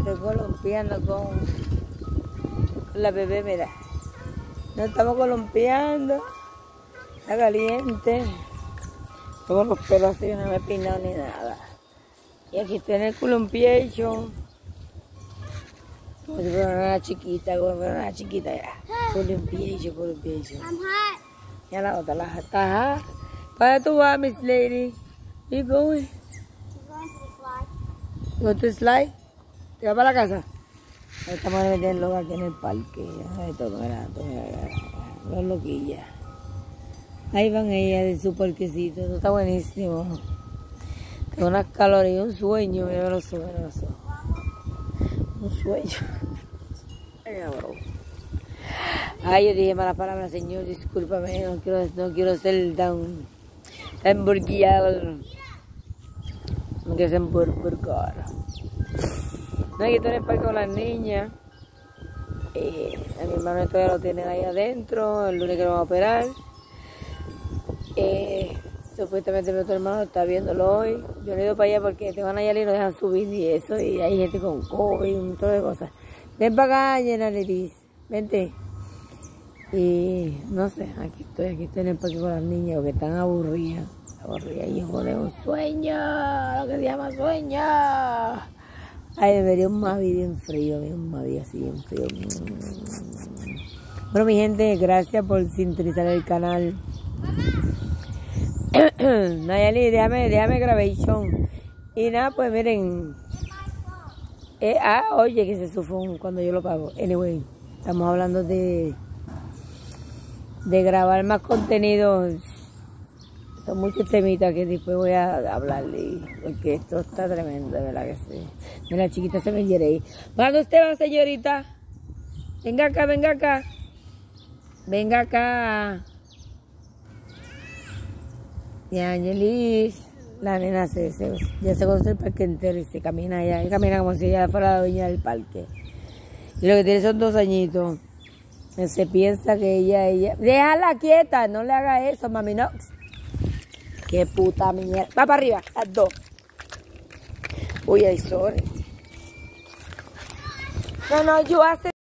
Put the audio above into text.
estoy columpiando con la bebé, mira. Nos estamos columpiando. Está caliente. Tengo los pelos así, no me he peinado ni nada. Y aquí estoy en el columpiation. Como si fuera una chiquita, ya. Columpiation. Ya la otra, la está. ¿Para tú vas, Miss Lady? You going? Go to the slide. ¿Te vas para la casa? Estamos metiendo aquí en el parque. Ay, todo, mira, los loquillas. Ahí van ellas de su parquecito. Esto está buenísimo. Tengo unas calorías, un sueño. Mira los ojos, un sueño. Ay, yo dije malas palabras, señor. Discúlpame. No quiero ser tan burgueado. No quiero ser burgueado. No hay que tener parque con las niñas. A mi hermano todavía lo tienen ahí adentro. El lunes que lo vamos a operar. Supuestamente mi otro hermano está viéndolo hoy. Yo no he ido para allá porque te van a y no dejan subir y eso. Y hay gente con COVID y un montón de cosas. Ven para acá, llena Liris. Vente. Y no sé, aquí estoy en el parque con las niñas porque están aburridas. Hijo de un sueño. Lo que se llama sueño. Ay, me vería un Mavi bien frío, un Mavi así bien frío. Bueno, mi gente, gracias por sintonizar el canal. Nayeli, déjame grabación. Y nada, pues miren. Oye, que se sufrió cuando yo lo pago. Anyway, estamos hablando de grabar más contenido. Son muchos temitas que después voy a hablarle, porque esto está tremendo, de verdad que sí. Mira, chiquita, se me quiere ahí. ¿Dónde usted va, señorita? Venga acá, venga acá. Venga acá. Y Angelis, la nena ya se conoce el parque entero y se camina allá. Y camina como si ella fuera la dueña del parque. Y lo que tiene son 2 añitos. Se piensa que ella... Déjala quieta, no le haga eso, mami, no. Qué puta mierda. Va para arriba, las 2. Uy, ay, sorry. No, yo hace...